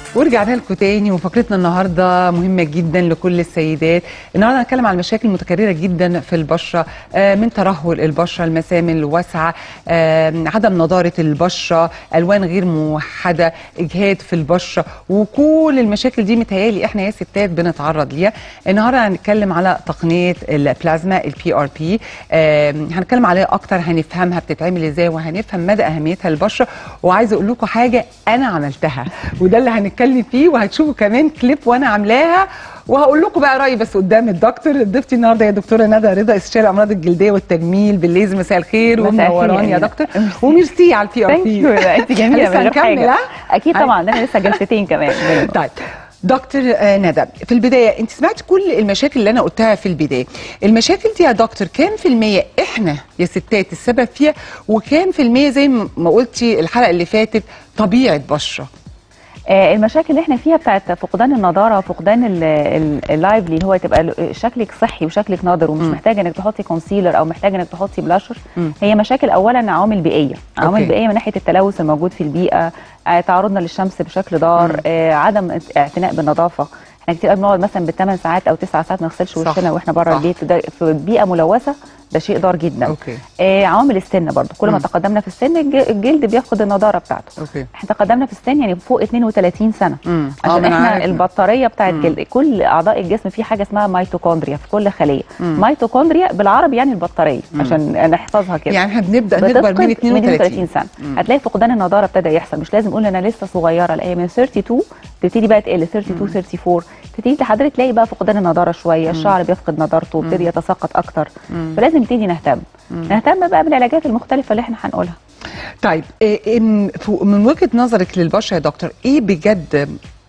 ورجعنا لكم تاني، وفقرتنا النهارده مهمه جدا لكل السيدات. النهارده هنتكلم عن مشاكل متكرره جدا في البشره، من ترهل البشره، المسام الواسعه، عدم نضاره البشره، الوان غير موحده، اجهاد في البشره، وكل المشاكل دي متهيالي احنا يا ستات بنتعرض ليها. النهارده هنتكلم على تقنيه البلازما البي ار بي، هنتكلم عليها اكتر، هنفهمها بتتعمل ازاي، وهنفهم مدى اهميتها للبشره. وعايزه اقول لكم حاجه انا عملتها، وده اللي هنتكلم فيه، وهتشوفوا كمان كليب وانا عاملاها، وهقول لكم بقى رايي بس قدام الدكتور. ضيفتي النهارده هي دكتوره ندى رضا، استشاري الامراض الجلديه والتجميل بالليزر. مساء الخير ومنوراني يا دكتور، وميرسي على البي ار بي. انت جميله. لسه هنكمل. اكيد طبعا، ده لسه جلستين كمان. طيب دكتور ندى، في البدايه انت سمعت كل المشاكل اللي انا قلتها في البدايه. المشاكل دي يا دكتور كام في الميه احنا يا ستات السبب فيها، وكام في الميه زي ما قلتي الحلقه اللي فاتت طبيعه بشره؟ المشاكل اللي احنا فيها بتاعت فقدان النضاره وفقدان اللايفلي، اللي هو تبقى شكلك صحي وشكلك ناضر ومش محتاجه انك تحطي كونسيلر او محتاجه انك تحطي بلاشر. هي مشاكل اولا عوامل بيئيه، عوامل بيئيه من ناحيه التلوث الموجود في البيئه، تعرضنا للشمس بشكل ضار، عدم اعتناء بالنظافه. احنا كتير بنقعد مثلا ب8 ساعات او 9 ساعات ما نغسلش وشنا واحنا بره البيت، ده في بيئه ملوثه، ده شيء ضار جدا. عوامل السن برضو، كل ما تقدمنا في السن الجلد بيفقد النضاره بتاعته. احنا تقدمنا في السن يعني فوق 32 سنه، عشان احنا البطاريه بتاعت الجلد، كل اعضاء الجسم في حاجه اسمها ميتوكوندريا في كل خليه. ميتوكوندريا بالعربي يعني البطاريه، عشان نحفظها كده. يعني احنا بنبدا نكبر من 32 سنه. هتلاقي فقدان النضاره ابتدى يحصل، مش لازم اقول انا لسه صغيره، لا، من 32 تبتدي بقى تقل، 32 34 تبتدي لحضرتك تلاقي بقى فقدان النضاره شويه، الشعر بيفقد نضارته ويبتدي يتساقط اكتر. فلازم نبتدي نهتم بقى بالعلاجات المختلفه اللي احنا هنقولها. طيب من وجهه نظرك للبشره يا دكتور، ايه بجد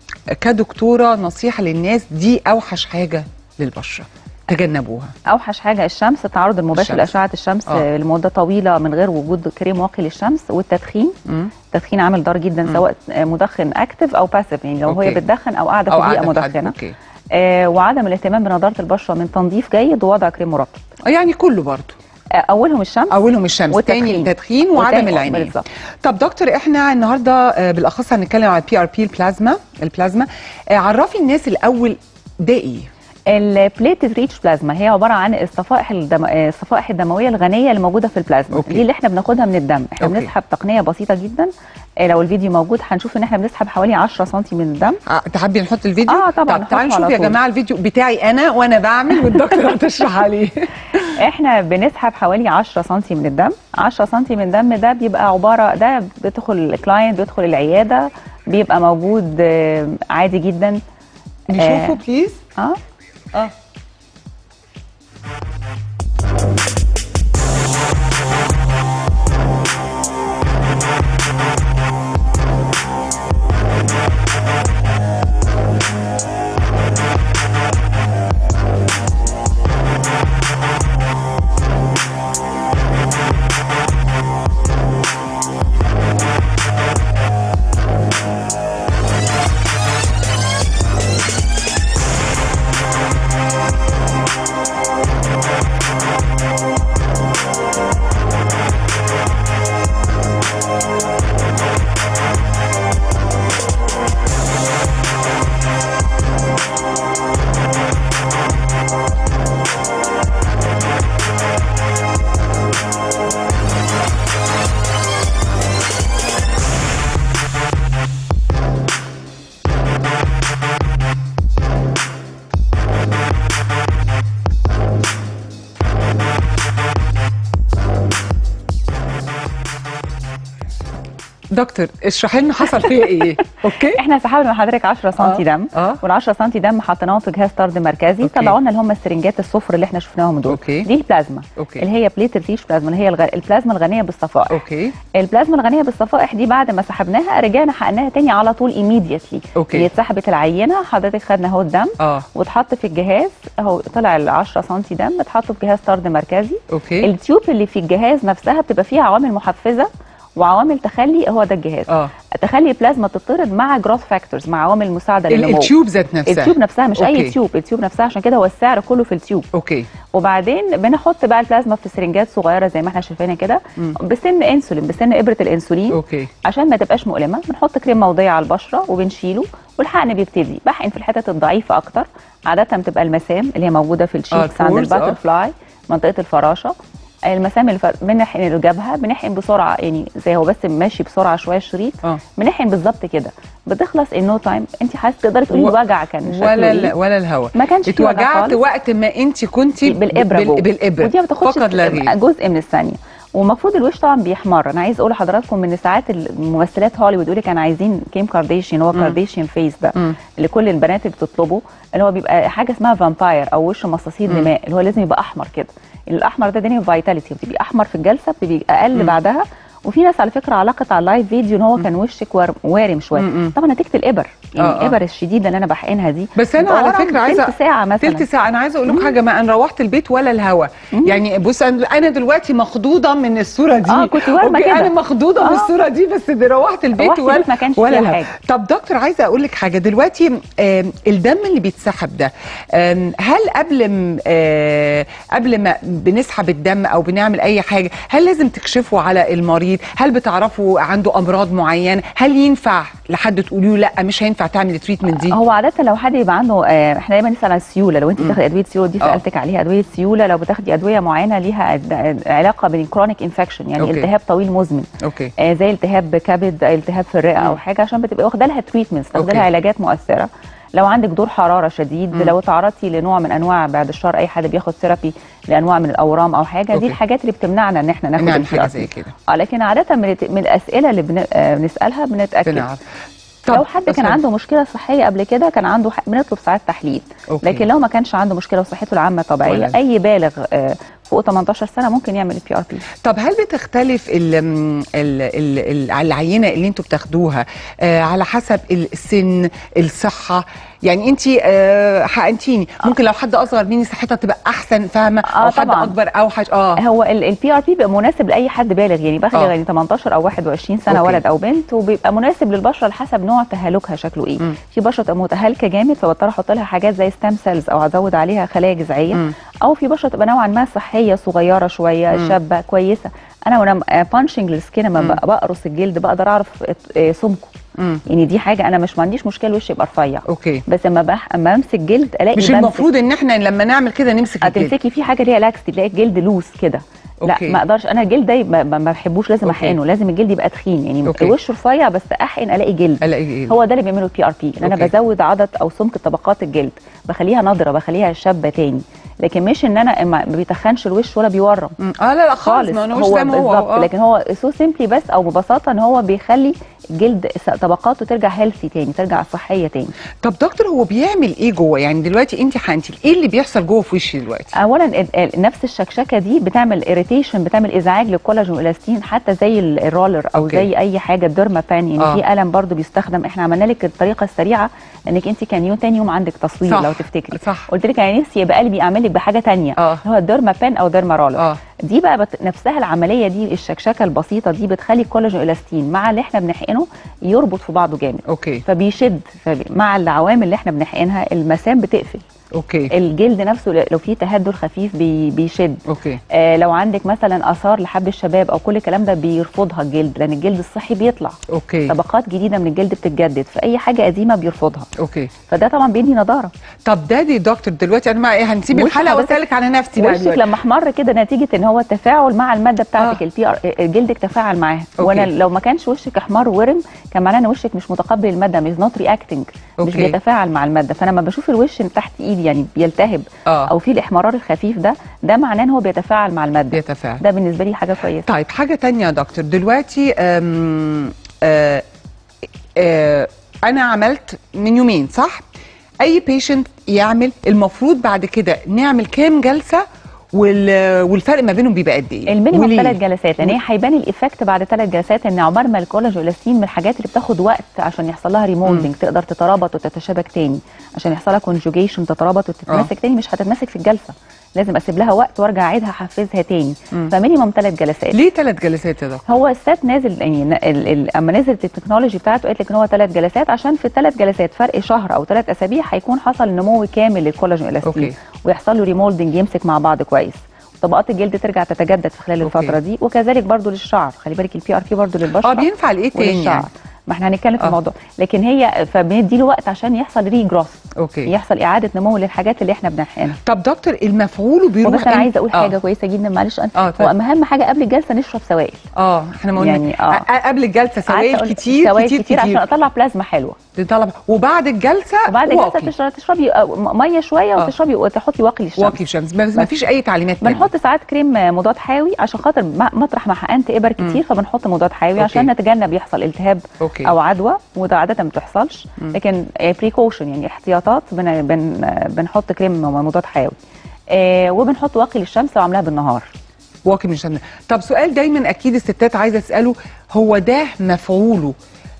كدكتوره نصيحه للناس دي اوحش حاجه للبشره تجنبوها؟ اوحش حاجه الشمس، التعرض المباشر لاشعه الشمس لمده طويله من غير وجود كريم واقي للشمس، والتدخين. التدخين عامل ضار جدا، سواء مدخن اكتف او باسيف، يعني لو هي بتدخن او قاعده في بيئه مدخنه. وعدم الاهتمام بنضاره البشره من تنظيف جيد ووضع كريم مرطب. يعني كله برضه اولهم الشمس، تاني التدخين وعدم العنايه. طب دكتور، احنا النهارده بالاخص هنتكلم على البي ار بي البلازما. عرفي الناس الاول ده ايه؟ البليتد ريتش بلازما هي عباره عن الصفائح الدمويه الغنيه اللي موجوده في البلازما. دي اللي احنا بناخدها من الدم. احنا بنسحب تقنيه بسيطه جدا، لو الفيديو موجود هنشوف ان احنا بنسحب حوالي 10 سم من الدم. تحبي نحط الفيديو؟ طبعا. طب تعالوا نشوف يا جماعه الفيديو بتاعي انا وانا بعمل، والدكتور هتشرح عليه. احنا بنسحب حوالي 10 سم من الدم. 10 سم من الدم ده بيبقى عباره، ده بيدخل الكلاينت، بيدخل العياده، بيبقى موجود عادي جدا. نشوفه بليز. دكتور اشرحي لنا حصل فيها ايه؟ اوكي، احنا سحبنا من حضرتك 10 سم دم، وال10 سم دم حطيناهم في جهاز طرد مركزي. طلعوا لنا اللي هم السرنجات الصفر اللي احنا شفناهم دول. دي البلازما اللي هي بليتد ريتش بلازما، اللي هي البلازما الغنيه بالصفائح. البلازما الغنيه بالصفائح دي بعد ما سحبناها رجعنا حقناها تاني على طول ايميديتلي. اللي اتسحبت العينه حضرتك خدنا اهو الدم واتحط في الجهاز اهو، طلع ال10 سم دم اتحطوا في جهاز طرد مركزي. التيوب اللي في الجهاز نفسها بتبقى فيها عوامل محفزه وعوامل تخلي، هو ده الجهاز. تخلي البلازما تطرد مع جروث فاكتورز، مع عوامل المساعده للنمو. التيوب ذات نفسها، التيوب نفسها مش أوكي. اي تيوب، التيوب نفسها، عشان كده هو السعر كله في التيوب. اوكي. وبعدين بنحط بقى البلازما في سرنجات صغيره زي ما احنا شايفينها كده، بسن انسولين، بسن ابره الانسولين. اوكي. عشان ما تبقاش مؤلمه. بنحط كريم موضعي على البشره وبنشيله، والحقن بيبتدي بحقن في الحتت الضعيفه اكتر، عاده بتبقى المسام اللي هي موجوده في الشيكس عند الباتر فلاي، منطقه الفراشه. المسام بنحقن الجبهه، بنحقن بسرعه، يعني زي هو بس ماشي بسرعه شويه الشريط، بنحقن بالظبط كده، بتخلص ان نو تايم. انت حاسه تقدري تقولي الوجع كان شكله ايه؟ ولا الهواء، ما كانش فيه وجع خالص. وقت ما انت كنتي بالابره بالابره، ودي ما بتاخدش جزء من الثانيه. ومفروض الوش طبعا بيحمر. انا عايز اقول لحضراتكم ان ساعات الممثلات هوليوود يقول لك انا عايزين كيم كارديشيان، هو كارديشيان فيس ده اللي كل البنات اللي بتطلبه، اللي هو بيبقى حاجه اسمها فامباير او وش مصاصين دماء، اللي هو لازم يبقى احمر كده. الاحمر ده دنيا فيتاليتي، بتبقى احمر في الجلسه، بتبقى اقل بعدها. وفي ناس على فكره علقت على اللايف فيديو ان هو كان وشك وارم شويه، طبعا نتيجه الابر، يعني الابر الشديده اللي انا بحقنها دي. بس انا على فكره عايزه تلت ساعه مثلا، تلت ساعه. انا عايزه اقول لكم حاجه، ما انا روحت البيت ولا الهوا. يعني بص انا دلوقتي مخضوضه من الصوره دي. كنت وارمه كده، انا مخضوضه من الصوره دي، بس روحت البيت ولا الهوا. طب دكتور، عايزه اقول لك حاجه دلوقتي. الدم اللي بيتسحب ده، هل قبل ما بنسحب الدم او بنعمل اي حاجه، هل لازم تكشفوا على المريض؟ هل بتعرفوا عنده امراض معينه؟ هل ينفع لحد تقولي له لا مش هينفع تعمل التريتمنت دي؟ هو عاده لو حد يبقى عنده، احنا دايما نسال على السيوله. لو انت بتاخدي ادويه سيوله دي سالتك عليها، ادويه سيوله لو بتاخدي ادويه معينه ليها علاقه بالكرونيك انفكشن، يعني التهاب طويل مزمن، زي التهاب كبد، التهاب في الرئه او حاجه، عشان بتبقى واخده لها تريتمنتس، واخده لها علاجات مؤثره. لو عندك دور حراره شديد، لو تعرضتي لنوع من انواع، بعد الشر اي حد بياخد ثيرابي لانواع من الاورام او حاجه، دي الحاجات اللي بتمنعنا ان احنا ناخد حاجه زي كده. لكن عاده من الاسئله اللي بنسالها بنتاكد. لو حد كان عنده مشكله صحيه قبل كده، كان عنده بنطلب ساعات تحليل. لكن لو ما كانش عنده مشكله وصحته العامه طبيعيه، اي بالغ فوق 18 سنه ممكن يعمل البي ار بي. طب هل بتختلف العينه اللي انتوا بتاخدوها على حسب السن، الصحه؟ يعني انت حقنتيني، ممكن لو حد اصغر مني صحتها تبقى احسن، فاهمه؟ او حد طبعًا. اكبر اوحش. هو البي ار بي بيبقى مناسب لاي حد بالغ، يعني بالغ يعني 18 او 21 سنه، ولد او بنت، وبيبقى مناسب للبشره حسب نوع تهالكها شكله ايه. في بشره تبقى متهالكه جامد، فبضطر احط لها حاجات زي ستام سيلز او ازود عليها خلايا جذعيه. او في بشره تبقى نوعا ما صحيه، صغيره شويه، شابه كويسه. انا وانا بانشنج للسكين، لما بقرص الجلد بقدر اعرف سمكه. يعني دي حاجه انا مش عنديش مشكله وشي يبقى رفيع، بس اما امسك جلد الاقي مش المفروض ان احنا لما نعمل كده نمسك الجلد، هتمسكي فيه حاجه ليها لاكس، تلاقي الجلد لوس كده. لا ما اقدرش انا الجلد ده ما بحبوش، لازم احقنه، لازم الجلد يبقى تخين، يعني وش رفيع بس احقن الاقي جلد. هو ده اللي بيعمله البي ار بي، ان انا بزود عدد او سمك طبقات الجلد، بخليها نضره، بخليها شابه تاني. لكن مش ان انا ما بيتخنش الوش ولا بيورم. لا خالص، ما انا وش زي ما هو. لكن هو سو سيمبلي بس، او ببساطه، ان هو بيخلي الجلد طبقاته ترجع هيلثي تاني، ترجع صحيه تاني. طب دكتور، هو بيعمل ايه جوه؟ يعني دلوقتي انت حقنتي، ايه اللي بيحصل جوه في وشي دلوقتي؟ اولا نفس الشكشكه دي بتعمل اريتيشن، بتعمل ازعاج للكولاجين والالاستين، حتى زي الرولر او زي اي حاجه الديرما بان، يعني في قلم برضو بيستخدم. احنا عملنا لك الطريقه السريعه، لانك انت كان تاني يوم عندك تصوير لو تفتكري، قلت لك انا نفسي يبقى قلبي اعمل لك بحاجه ثانيه، هو الديرما بان او ديرما رولر. دي بقى نفسها العمليه دي، الشكشكه البسيطه دي بتخلي الكولاجين والالاستين مع اللي احنا بنحقنه يربط في بعضه جامد. فبيشد، مع العوامل اللي احنا بنحقنها المسام بتقفل. الجلد نفسه لو فيه تهدل خفيف بيشد. لو عندك مثلا اثار لحب الشباب او كل الكلام ده بيرفضها الجلد، لان الجلد الصحي بيطلع. طبقات جديده من الجلد بتتجدد، فاي حاجه قديمه بيرفضها. فده طبعا بيدي نضاره. طب ده دكتور دلوقتي انا هنسيب الحلقه واسالك على نفسي بقى. وشك لما احمر كده نتيجه ان هو التفاعل مع الماده بتاعتك البي ار، جلدك تفاعل معاها. وانا لو ما كانش وشك احمر ورم، كان معناه ان وشك مش متقبل الماده، مش نوت رياكتنج، مش بيتفاعل مع الماده. فانا لما بشوف الوش تحت ايدي يعني بيلتهب او في الاحمرار الخفيف ده معناه ان هو بيتفاعل مع الماده. ده بالنسبه لي حاجه كويسه. طيب حاجه ثانيه يا دكتور، دلوقتي انا عملت من يومين، صح؟ اي بيشنت يعمل، المفروض بعد كده نعمل كام جلسه؟ والفرق ما بينهم بيبقى قد ايه؟ المينيمم 3 جلسات، لان هي هيبان الايفكت بعد 3 جلسات، ان عمر ما الكولاجين والالاستين من الحاجات اللي بتاخد وقت عشان يحصل لها ريمولدنج، تقدر تترابط وتتشابك تاني، عشان يحصل لها كونجوجيشن، تترابط وتتمسك تاني، مش هتتمسك في الجلسه. لازم اسيب لها وقت وارجع اعيدها احفزها تاني. فمينيمم 3 جلسات. ليه 3 جلسات يا دكتور؟ هو السات نازل يعني اما نزلت التكنولوجي بتاعته قالت لك ان هو 3 جلسات، عشان في ال3 جلسات فرق شهر او 3 اسابيع هيكون حصل نمو كامل للكولاجين الاستين، ويحصل له ريمولدنج، يمسك مع بعض كويس، طبقات الجلد ترجع تتجدد في خلال الفتره دي. وكذلك برضو للشعر، خلي بالك البي ار بي برضو للبشره بينفع لايه تاني يعني؟ ما احنا هنتكلم في الموضوع، لكن هي فبندي له وقت عشان يحصل ريجروث، يحصل اعاده نمو للحاجات اللي احنا بنحقنها. طب دكتور المفعول بيروح بس انا عايزه اقول حاجه كويسه جدا، معلش هو اهم حاجه قبل الجلسه نشرب سوائل. احنا ما يعني قبل الجلسه سوائل كتير عشان اطلع بلازما حلوه تطلع. وبعد الجلسه تشربي ميه شويه وتشربي وتحطي واقي للشمس. واقي الشمس بس ما فيش اي تعليمات تانية. بنحط ساعات كريم مضاد حيوي عشان خاطر مطرح ما حقنت ابر كتير فبنحط مضاد حيوي عشان نتجنب يحصل التهاب او عدوى، وده عاده ما بتحصلش، لكن بريكوشن يعني احتياطات بنحط كريم مضاد حيوي وبنحط واقي للشمس لو عاملاها بالنهار. واقي من الشمس. طب سؤال دايما اكيد الستات عايزه تساله، هو ده مفعوله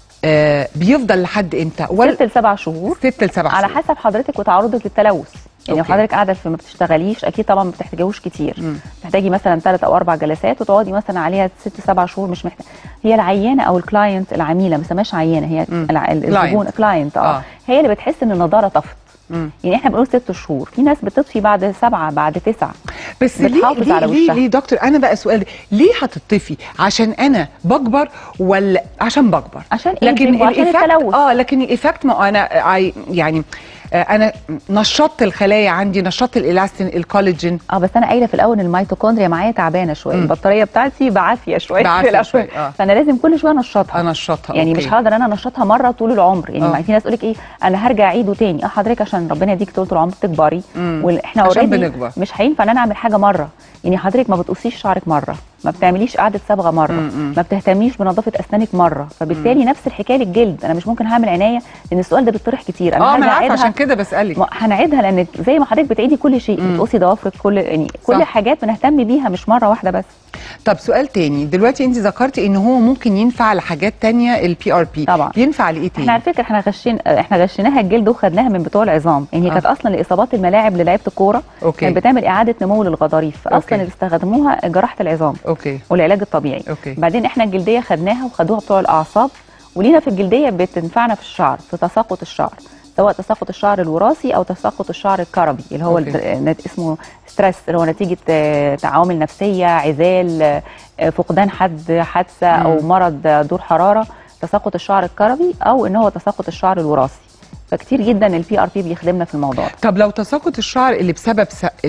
بيفضل لحد امتى؟ 6 ل 7 شهور. 6 ل 7 شهور على حسب حضرتك وتعرضك للتلوث. يعني لو حضرتك قاعده ما بتشتغليش اكيد طبعا ما بتحتاجيهوش كتير، بتحتاجي مثلا 3 أو 4 جلسات وتقعدي مثلا عليها 6 7 شهور. مش محتاجه، هي العيانه او الكلاينت، العميله ما اسمهاش عيانه، هي الزبون كلاينت هي اللي بتحس ان النضاره طفت. يعني احنا بنقول 6 شهور، في ناس بتطفي بعد 7 بعد 9. بس ليه دكتور؟ انا بقى سؤال، ليه هتطفي؟ عشان انا بكبر ولا عشان بكبر؟ عشان لكن عشان التلوث. لكن الايفكت، ما انا يعني انا نشطت الخلايا عندي، نشطت الالاستين الكولاجين. بس انا قايله في الاول الميتوكوندريا معايا تعبانه شويه، البطاريه بتاعتي بعافيه شويه فانا لازم كل شويه انشطها يعني مش هقدر انا انشطها مره طول العمر. يعني في ناس تقول لك ايه انا هرجع اعيده تاني. حضرتك عشان ربنا يديك طول العمر تكبري، واحنا اوريدي مش هينفع ان انا اعمل حاجه مره. يعني حضرتك ما بتقصيش شعرك مره، ما بتعمليش قعده صبغه مره، ما بتهتميش بنظافه اسنانك مره، فبالتالي نفس الحكايه للجلد. انا مش ممكن هعمل عنايه، لان السؤال ده بيطرح كتير. انا عارفه عشان كده بسالك. هنعيدها لان زي ما حضرتك بتعيدي كل شيء، بتقصي ضوافرك، كل حاجات بنهتم بيها مش مره واحده بس. طب سؤال تاني، دلوقتي انت ذكرتي ان هو ممكن ينفع لحاجات تانية البي ار بي، طبعا ينفع لايه تاني؟ احنا على فكره احنا غشيناها الجلد وخدناها من بتوع العظام. يعني كانت اصلا لاصابات الملاعب للعيبه الكوره، كانت بتعمل اعاده نمو للغضاريف، فاصلا اللي استخدموها جراحه العظام والعلاج الطبيعي. بعدين احنا الجلديه خدناها وخدوها بتوع الاعصاب، ولينا في الجلديه بتنفعنا في الشعر، في تساقط الشعر، سواء تساقط الشعر الوراثي او تساقط الشعر الكربي اللي هو اسمه ستريس، اللي هو نتيجه عوامل نفسيه، عزال، فقدان حادثه او مرض دور حراره، تساقط الشعر الكربي، او ان هو تساقط الشعر الوراثي. فكتير جدا البي ار بي بيخدمنا في الموضوع ده. طب لو تساقط الشعر اللي بسبب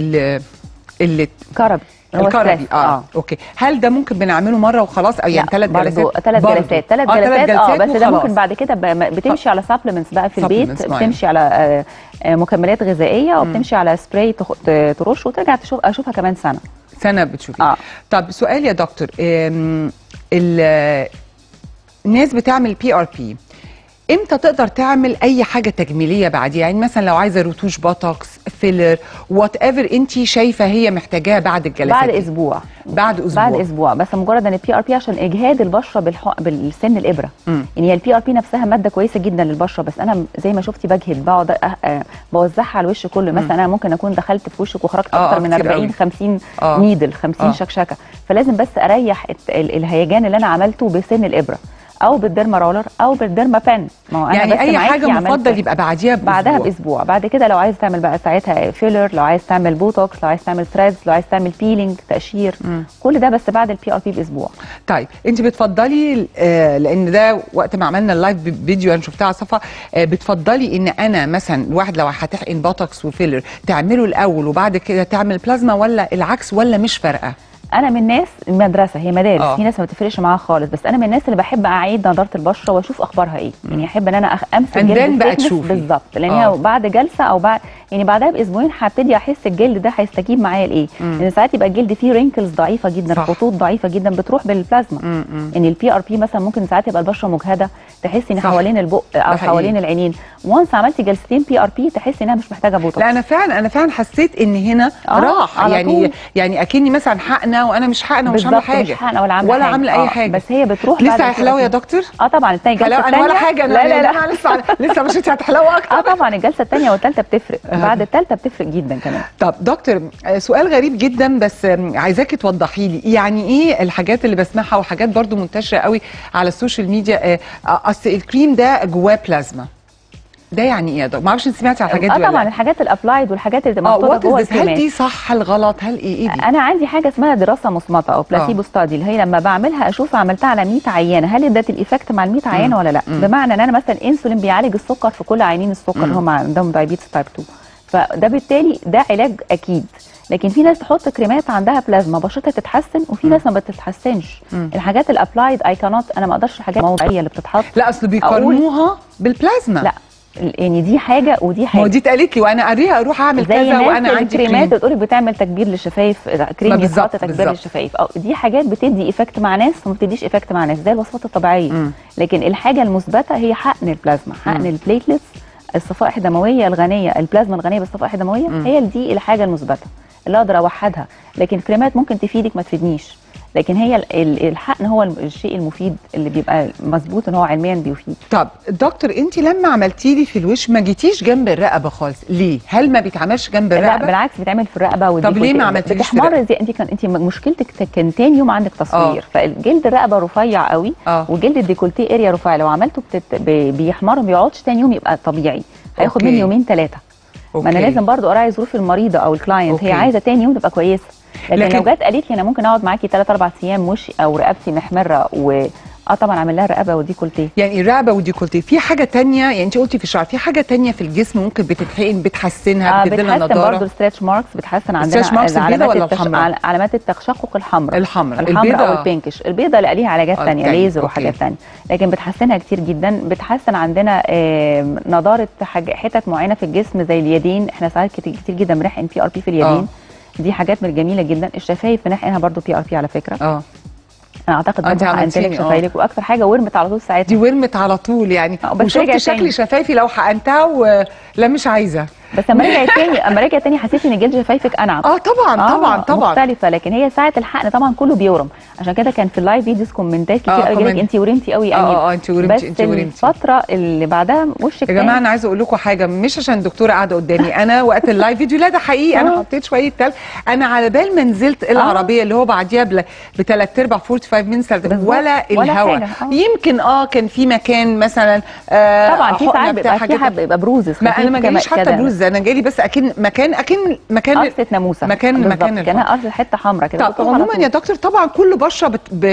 اللي كربي الكربي اوكي، هل ده ممكن بنعمله مره وخلاص او يعني 3 جلسات؟ 3 جلسات 3 جلسات بس ده ممكن بعد كده بتمشي على سبلمنتس بقى في البيت، بتمشي على مكملات غذائيه، وبتمشي على سبراي ترش وترجع اشوفها كمان سنه بتشوفي. طب سؤال يا دكتور، الناس بتعمل بي ار بي امتى تقدر تعمل اي حاجه تجميليه بعديها؟ يعني مثلا لو عايزه رتوش، بوتوكس، فيلر، وات ايفر انت شايفه هي محتاجاها بعد الجلسات؟ بعد اسبوع. بعد اسبوع بس مجرد ان البي ار بي عشان اجهاد البشره بالسن الابره. يعني هي البي ار بي نفسها ماده كويسه جدا للبشره، بس انا زي ما شفتي بجهد، بقعد بوزعها على الوش كله. مثلا انا ممكن اكون دخلت في وشك وخرجت اكتر من 40 50 نيدل، 50 شكشكه، فلازم بس اريح الهيجان اللي انا عملته بسن الابره، او بالديرما رولر او بالديرما بان. يعني اي حاجه مفضل يبقى بعدها باسبوع. بعد كده لو عايز تعمل بقى ساعتها فيلر، لو عايز تعمل بوتوكس، لو عايز تعمل ثريدز، لو عايز تعمل بيلينج، تقشير، كل ده بس بعد البي ار بي باسبوع. طيب انت بتفضلي لان ده وقت ما عملنا اللايف فيديو انا شفتها على الصفحه، بتفضلي ان انا مثلا الواحد لو هتحقن بوتوكس وفيلر تعمله الاول وبعد كده تعمل بلازما، ولا العكس، ولا مش فارقه؟ انا من الناس، المدرسه هي مدارس، في ناس ما بتفرقش معاها خالص، بس انا من الناس اللي بحب اعيد نضاره البشره واشوف اخبارها ايه. يعني احب ان انا امسك الجلد بالظبط، لان هي بعد جلسه او يعني بعدها باسبوعين هبتدي احس الجلد ده هيستجيب معايا لايه. لان ساعات يبقى الجلد فيه رينكلز ضعيفه جدا، خطوط ضعيفه جدا بتروح بالبلازما. يعني البي ار بي مثلا ممكن ساعات يبقى البشره مجهده، تحسي ان حوالين البق او حوالين العينين، وانس عملتي جلستين بي ار بي تحسي انها مش محتاجه بوتوكس. لا انا فعلا حسيت ان هنا راح، يعني اكني مثلا حقنه حقنه وانا مش حقنه ومش عامله حاجه، مش حقنه ولا عامله اي حاجه، بس هي بتروح لسه هيحلو يا دكتور؟ طبعا الثانيه جلسه انا ولا حاجه، انا لا انا لسه مش هتحلو اكتر. طبعا الجلسه الثانيه والثالثه بتفرق، بعد الثالثه بتفرق جدا كمان. طب دكتور، سؤال غريب جدا بس عايزاكي توضحي لي، يعني ايه الحاجات اللي بسمعها وحاجات برضو منتشره قوي على السوشيال ميديا، اصل الكريم ده جواه بلازما، ده يعني ايه يا دكتور؟ ما اعرفش انت سمعتي على الحاجات دي ولا طبعا الحاجات الابلايد والحاجات اللي محطوطه جوه الكريمات. هل دي صح هل غلط هل ايه دي؟ انا عندي حاجه اسمها دراسه مصمته او بلاسيبو ستادي، اللي هي لما بعملها اشوف عملتها على 100 عيانه هل ادت الايفكت مع ال 100 عيانه ولا لا. بمعنى ان انا مثلا انسولين بيعالج السكر في كل عيانين السكر اللي هم عندهم دايابيتس تايب 2، فده بالتالي ده علاج اكيد. لكن في ناس تحط كريمات عندها بلازما بشرتها تتحسن، وفي ناس ما بتتحسنش. الحاجات الابلايد اي كانوت، انا ما اقدرش الحاجات الموضعيه اللي بتتحط. لا اصل بيقارنوها بالبلازما. لا يعني دي حاجه ودي حاجه. ما دي اتقالت لي وانا قاريها اروح اعمل كذا وانا عندي كريمات بتقولي بتعمل تكبير للشفايف، كريم بيتحط تكبير للشفايف، دي حاجات بتدي ايفكت مع ناس وما بتديش ايفكت مع ناس، زي الوصفات الطبيعيه. لكن الحاجه المثبته هي حقن البلازما، حقن البليتلتس، الصفائح الدمويه الغنيه، البلازما الغنيه بالصفائح الدمويه، هي دي الحاجه المثبته اللي اقدر اوحدها. لكن الكريمات ممكن تفيدك ما تفيدنيش، لكن هي الحقن هو الشيء المفيد اللي بيبقى مظبوط ان هو علميا بيفيد. طب دكتور، انت لما عملتي لي في الوش ما جيتيش جنب الرقبه خالص، ليه؟ هل ما بيتعملش جنب الرقبه؟ لا بالعكس بيتعمل في الرقبه. طب ليه ما عملتيش بتحمر زي انت مشكلتك كان تاني يوم عندك تصوير، فالجلد الرقبه رفيع قوي وجلد الديكولتيه اريا رفيع، لو عملته بيحمر ما بيقعدش تاني يوم يبقى طبيعي، هياخد مني يومين 3. ما انا لازم برضو اراعي ظروف المريضه او الكلاينت، هي عايزه تاني يوم تبقى كويسه. لكن لو جت قالت لي انا ممكن اقعد معاكي 3-4 ايام وشي او رقبتي محمره طبعا اعمل لها رقبه وديكولتيه. يعني الرقبه وديكولتيه. في حاجه ثانيه، يعني انت قلتي في الشعر، في حاجه ثانيه في الجسم ممكن بتتحقن بتحسنها بتديلها نضاره؟ بتحسن برضه الستريتش ماركس، بتحسن عندنا الستريتش ماركس البيضاء ولا الحمراء؟ علامات التشقق الحمراء البيضاء او البينكش. البيضاء لا ليها علاجات ثانيه، ليزر وحاجات ثانيه، لكن بتحسنها كتير جدا. بتحسن عندنا نضاره حتت معينه في الجسم زي اليدين، احنا ساعات كتير جدا بنحقن PRP في اليدين. دي حاجات من الجميله جدا. الشفايف بنحقنها برضو PRP على فكره. انا اعتقد برضه حقنتلك شفايفك، واكتر حاجه ورمت على طول ساعتها. دي ورمت على طول يعني، وشفت شكل شفايفي لو حقنتها ولا مش عايزه. بس اما رجعت تاني حسيت ان جلد شفايفك انعم. طبعا مختلفه. لكن هي ساعه الحقن طبعا كله بيورم، عشان كده كان في اللايف فيديوز كومنتات كتير قوي جالك انت ورمتي قوي يا انت ورمتي بس الفتره اللي بعدها وشك يا جماعه انا عايزه اقول لكم حاجه، مش عشان الدكتوره قاعده قدامي، انا وقت اللايف فيديو لا ده حقيقي انا حطيت شويه تلج، انا على بال ما نزلت العربيه اللي هو بعديها بثلاث ارباع 45 مينت ولا الهواء يمكن كان في مكان مثلا طبعا في ساعات بيبقى بروزز. ما انا ما جاليش حتى بروز، انا جالي بس اكن مكان قرصه ناموسه، مكان كانها قرصه حته حمراء كده. طب عموما يا دكتور طبعا كل بشره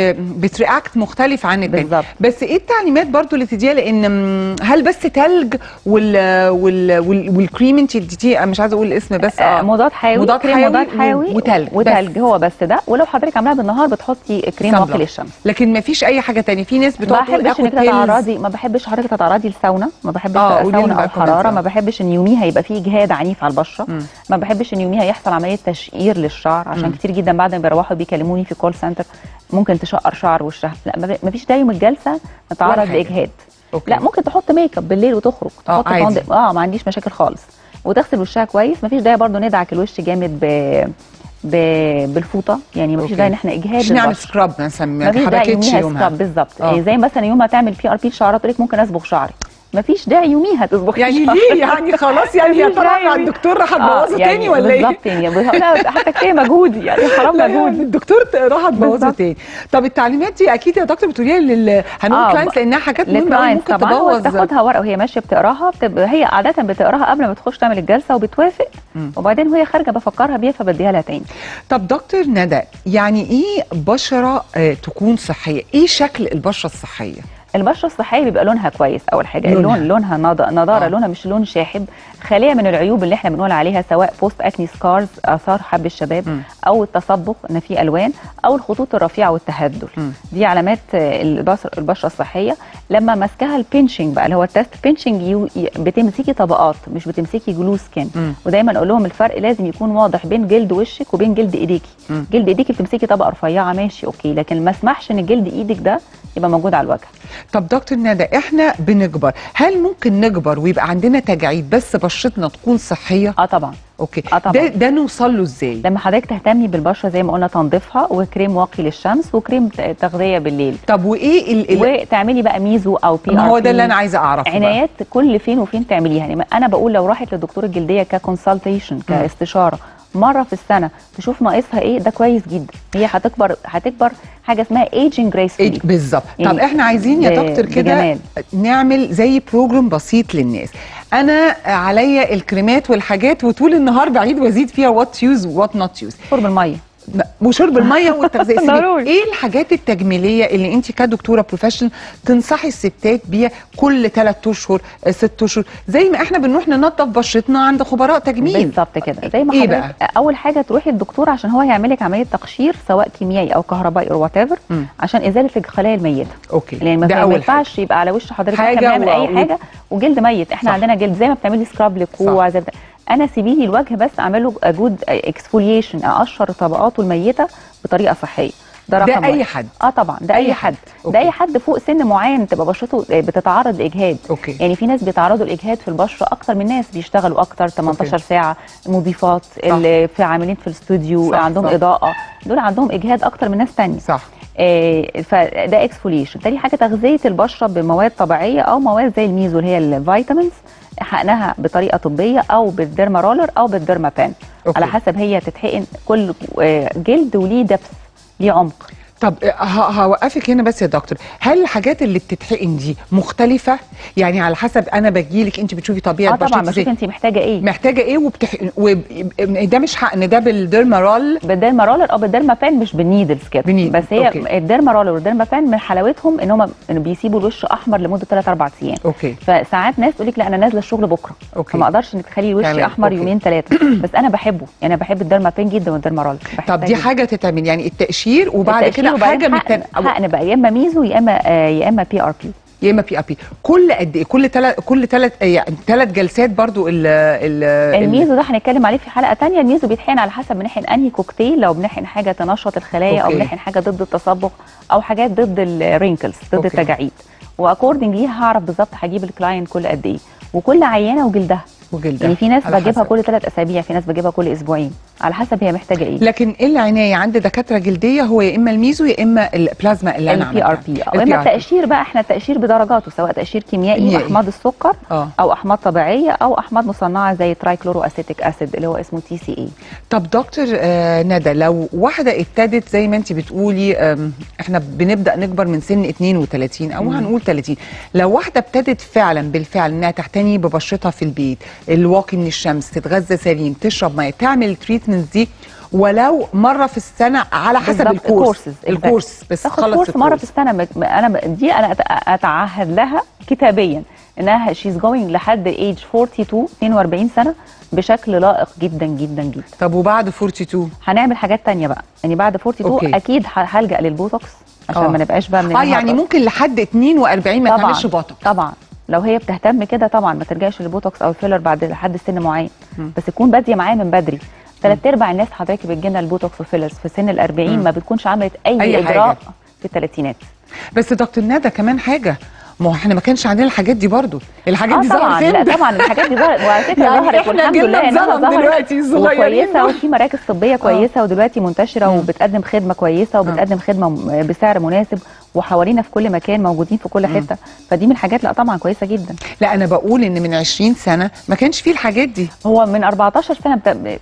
بترياكت مختلف عن الثاني، بس ايه التعليمات برضو اللي تديها؟ لان هل بس تلج والكريم انت اديتيه، مش عايزه اقول الاسم بس مضاد حيوي وتلج هو بس ده. ولو حضرتك عاملاها بالنهار بتحطي كريم واقي للشمس، لكن ما فيش اي حاجه ثانيه. في ناس بتقعد تقول ما بحبش حضرتك تتعرضي للساونا، ما بحبش ساونا او حراره، ما بحبش ان يوميها يبقى فيه اجهاد عنيف على البشره، ما بحبش ان يوميها يحصل عمليه تشقير للشعر، عشان كتير جدا بعد ما بيروحوا بيكلموني في كول سنتر ممكن تشقر شعر وشها. لا ما فيش دايما الجلسه نتعرض لاجهاد. لا ممكن تحط ميك اب بالليل وتخرج تحط فندق، ما عنديش مشاكل خالص، وتغسل وشها كويس. ما فيش داعي برضو ندعك الوش جامد بالفوطه، يعني ما فيش داعي ان احنا اجهاد. مش نعمل سكراب مثلا، ما حركتش يومها بالظبط. زي مثلا يوم ما تعمل PRP لشعرات تقول لك ممكن اصبغ شعري، مفيش داعي يوميها تصبغي يعني ليه؟ يعني خلاص يعني يا ترى مع الدكتور راح تبوظه تاني ولا ايه؟ بالظبط يعني حتى كفايه مجهودي، يعني حرام مجهود الدكتور راح تبوظه تاني. طب التعليمات دي اكيد يا دكتور بتقوليها هنقول كلاينتس لانها حاجات مهمه ممكن تبوظ. تاخدها ورقه وهي ماشيه بتقراها، هي عاده بتقراها قبل ما تخش تعمل الجلسه وبتوافق، وبعدين وهي خارجه بفكرها بيها فبديها لها تاني. طب دكتور ندى، يعني ايه بشره تكون صحيه؟ ايه شكل البشره الصحيه؟ البشره الصحيه بيبقى لونها كويس. اول حاجه لونها نضاره، لونها مش لون شاحب، خاليه من العيوب اللي احنا بنقول عليها، سواء بوست اكني سكارز، اثار حب الشباب، او التصبغ ان في الوان، او الخطوط الرفيعه والتهدل. دي علامات البشره الصحيه. لما ماسكاها البينشنج بقى اللي هو التست بينشنج، بتمسكي طبقات مش بتمسكي جلو سكين. ودايما اقول لهم الفرق لازم يكون واضح بين جلد وشك وبين جلد ايديكي. جلد ايديكي بتمسكي طبقه رفيعه ماشي اوكي، لكن ما اسمحش ان جلد ايدك ده يبقى موجود على الوجه. طب دكتور ندى، احنا بنكبر، هل ممكن نكبر ويبقى عندنا تجاعيد بس بشرتنا تكون صحيه؟ طبعا، اوكي. طبعا. ده نوصل له ازاي؟ لما حضرتك تهتمي بالبشره زي ما قلنا، تنظيفها وكريم واقي للشمس وكريم تغذيه بالليل. طب وايه وتعملي بقى ميزو او بي ار بي. هو ده اللي انا عايزه اعرفه. عنايات كل فين وفين تعمليها. يعني انا بقول لو راحت لدكتور الجلديه ككونسلتيشن كاستشاره مره في السنه تشوف ناقصها ايه، ده كويس جدا. هي هتكبر حاجه اسمها ايجنج جريسفولي. بالظبط. يعني طب احنا عايزين يا دكتور كده نعمل زي بروجرام بسيط للناس. انا عليا الكريمات والحاجات وطول النهار بعيد وازيد فيها وات يوز وات نوت يوز. شرب الميه وشرب الميه والتغذيه. ايه الحاجات التجميليه اللي انت كدكتوره بروفيشنال تنصحي الستات بيها كل 3 اشهر 6 اشهر، زي ما احنا بنروح ننظف بشرتنا عند خبراء تجميل؟ بالظبط كده. زي ما إيه حضرتك بقى؟ اول حاجه تروحي للدكتور عشان هو هيعمل لك عمليه تقشير سواء كيميائي او كهربائي او وات ايفر، عشان ازاله الخلايا الميته. اوكي. لان ما ينفعش يبقى على وش حضرتك حاجه بنعمل اي حاجه وجلد ميت. احنا عندنا جلد زي ما بتعملي سكراب للكوع زي انا سيبي لي الوجه بس اعمله جود اكسفوليشن، اقشر طبقاته الميته بطريقه صحيه. ده رقم اي حد. طبعا ده اي حد. ده اي حد فوق سن معين تبقى بشرته بتتعرض لاجهاد. أوكي. يعني في ناس بيتعرضوا لاجهاد في البشره اكتر من ناس بيشتغلوا اكتر 18 ساعه، مضيفات اللي في عاملين في الاستوديو عندهم اضاءه، دول عندهم اجهاد اكتر من ناس ثانيه. صح. فده اكسفوليشن. تاني حاجه تغذيه البشره بمواد طبيعيه او مواد زي الميزو اللي هي الفيتامينز، حقنها بطريقه طبيه او بالديرما رولر او بالديرما بان. على حسب هي تتحقن. كل جلد وليه دبث، ليه عمق. طب هوقفك هنا بس يا دكتور، هل الحاجات اللي بتتحقن دي مختلفه؟ يعني على حسب انا بجيلك انت بتشوفي طبيعه بشرتك طبعا بشوف انت محتاجه ايه وبتحقن. ده مش حقن، ده بالديرما رول، بالديرما رولر او بالديرما بان، مش بالنيدلز كده. بس هي الديرما رولر والديرما بان من حلاوتهم ان هم بيسيبوا الوش احمر لمده 3-4 ايام. اوكي. فساعات ناس تقول لك لا انا نازله الشغل بكره، فما اقدرش انك تخلي الوش احمر يومين 3. بس انا بحبه، يعني انا بحب الديرما بان جدا والديرما رولر. طب دي حاجه تتعمل يعني التقشير وبعد كده حاجه حقن بقى، يا اما ميزو يا اما بي ار بي. يا اما بي ار بي. كل قد ايه؟ كل 3 جلسات برضو. الميزو ده هنتكلم عليه في حلقه ثانيه. الميزو بيتحقن على حسب بنحقن انهي كوكتيل، لو بنحقن حاجه تنشط الخلايا او بنحقن حاجه ضد التصبغ او حاجات ضد الرينكلز ضد التجاعيد. واكوردنج ليها هعرف بالظبط هجيب الكلاينت كل قد ايه، وكل عيانه وجلدها. يعني في ناس بجيبها كل 3 أسابيع، في ناس بجيبها كل اسبوعين، على حسب هي محتاجه ايه. لكن العنايه عند دكاتره جلديه هو يا اما الميزو يا اما البلازما اللي انا عملتها، البي ار بي، او اما التقشير بقى. احنا التقشير بدرجاته، سواء تقشير كيميائي باحماض السكر او احماض طبيعيه او احماض مصنعه زي ترايكلورو اسيتيك اسيد اللي هو اسمه TCA. طب دكتور ندى، لو واحده ابتدت زي ما انت بتقولي، احنا بنبدا نكبر من سن 32 او هنقول 30، لو واحده ابتدت بالفعل انها تعتني ببشرتها في البيت، الواقي من الشمس، تتغذى سليم، تشرب ميه، تعمل التريتمنت دي ولو مره في السنه على حسب الكورس بس خلص مره في السنه. انا اتعهد لها كتابيا انها شيز جوينج لحد ايج 42 سنه بشكل لائق جدا جدا جدا. طب وبعد 42 هنعمل حاجات تانية بقى. يعني بعد 42 اكيد هلجأ للبوتوكس عشان ما نبقاش بقى من يعني ممكن لحد 42 ما تعملش بوتوكس. طبعا لو هي بتهتم كده طبعا ما ترجعش للبوتوكس او الفيلر بعد لحد سن معين. بس تكون باديه معاه من بدري. 3/4 الناس حضرتك بتجينا البوتوكس والفيلرز في سن ال40 ما بتكونش عملت اي اجراء حاجة في الثلاثينات. بس دكتور ندى كمان حاجه، ما هو احنا ما كانش عندنا الحاجات دي برضو. الحاجات دي ظهرت فين؟ لا طبعا الحاجات دي ظهرت، وعلى فكره ظهرت والحمد لله انها دلوقتي صغيرين كويسه، وفي مراكز طبيه كويسه ودلوقتي منتشره وبتقدم خدمه كويسه وبتقدم خدمه بسعر مناسب، وحوالينا في كل مكان، موجودين في كل حته. فدي من الحاجات لا طبعا كويسه جدا. لا انا بقول ان من 20 سنه ما كانش فيه الحاجات دي. هو من 14 سنه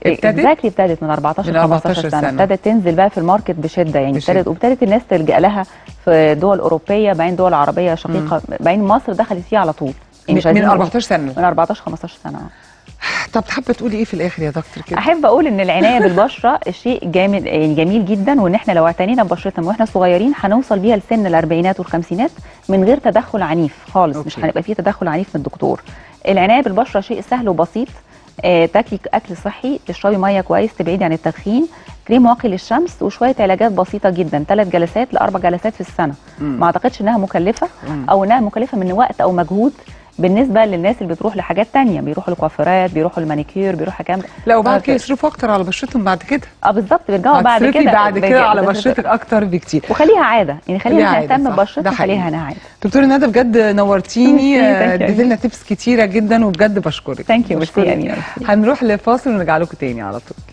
ابتدت من 14 سنه ابتدت تنزل بقى في الماركت بشده. يعني وابتدت الناس تلجأ لها في دول اوروبيه، بعدين دول عربيه شقيقه، بعدين مصر دخلت فيها على طول. يعني من 14 سنه. من 15 سنه. طب حابه تقولي ايه في الاخر يا دكتور كده؟ احب اقول ان العنايه بالبشره شيء جميل جدا، وان احنا لو اعتنينا ببشرتنا واحنا صغيرين هنوصل بيها لسن الاربعينات والخمسينات من غير تدخل عنيف خالص. مش هنبقى فيه تدخل عنيف من الدكتور. العنايه بالبشره شيء سهل وبسيط. تاكلي اكل صحي، تشربي ميه كويس، تبعدي عن التدخين، كريم واقي للشمس، وشويه علاجات بسيطه جدا 3 جلسات ل4 جلسات في السنه. ما اعتقدش انها مكلفه او انها مكلفه من وقت او مجهود. بالنسبه للناس اللي بتروح لحاجات تانية، بيروحوا لكوافيرات، بيروحوا المانيكير، بيروحوا كام. لا وبعد كده يصرفوا اكتر على بشرتهم بعد كده. بالظبط، بيرجعوا بعد هتصرفي كده بعد كده على بشرتك اكتر بكتير. وخليها عاده، يعني خلينا نهتم عادة، ببشرتنا، خليها عاده. دكتوره ندى بجد نورتيني، ثانك يو. اديتي لنا تيبس كتيره جدا وبجد بشكرك. ثانك يو. ميرسي يا امينه. هنروح لفاصل ونرجع لكم تاني على طول.